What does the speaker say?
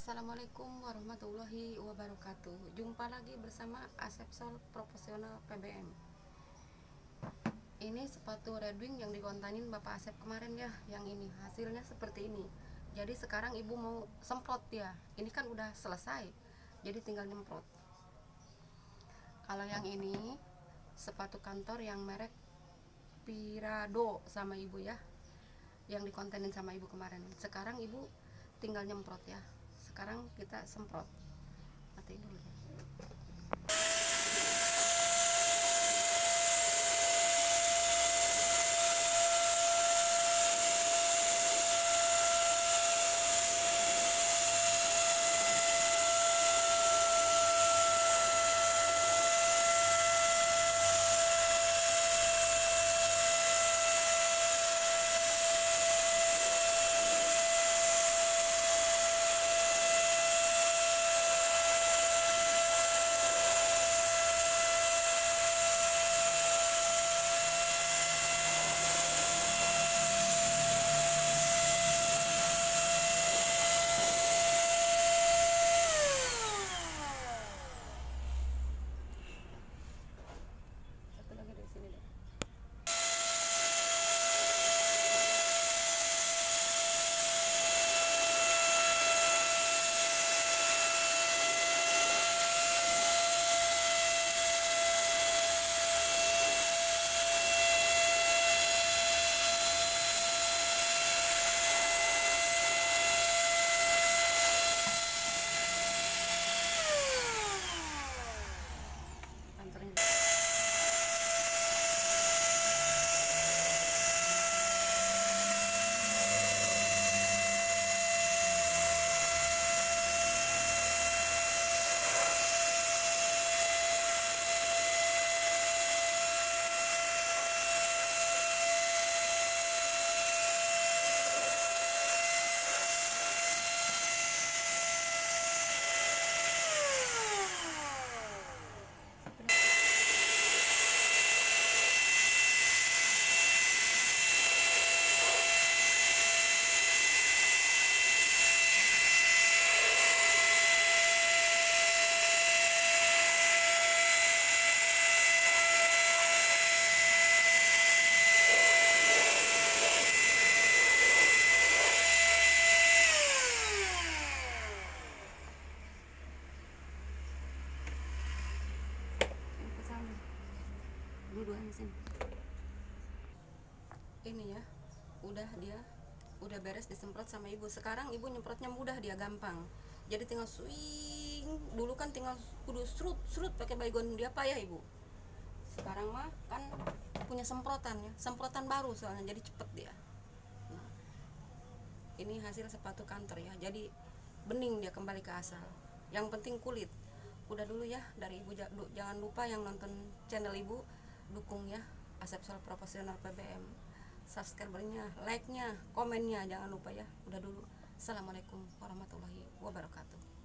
Assalamualaikum warahmatullahi wabarakatuh. Jumpa lagi bersama Asepsol Profesional PBM. Ini sepatu Red Wing yang dikontanin Bapak Asep kemarin ya. Yang ini hasilnya seperti ini. Jadi sekarang ibu mau semprot ya. Ini kan udah selesai, jadi tinggal nyemprot. Kalau yang ini sepatu kantor yang merek Pirado sama ibu ya, yang dikontenin sama ibu kemarin. Sekarang ibu tinggal nyemprot ya. Sekarang kita semprot. Mati dulu ya. Satu lagi dari sini deh. Anterin. Dua-duanya sini. Ini ya, udah beres disemprot sama ibu. Sekarang ibu nyemprotnya mudah, dia gampang. Jadi tinggal swing. Dulu kan tinggal kudu serut pakai baygon, dia payah ibu. Sekarang mah kan punya semprotan ya, semprotan baru soalnya, jadi cepet dia. Nah, ini hasil sepatu kantor ya, jadi bening dia kembali ke asal. Yang penting kulit. Udah dulu ya dari ibu. Jangan lupa yang nonton channel ibu, dukung ya Asepsol Profesional PBM. Subscribernya, like-nya, komennya jangan lupa ya. Udah dulu. Assalamualaikum warahmatullahi wabarakatuh.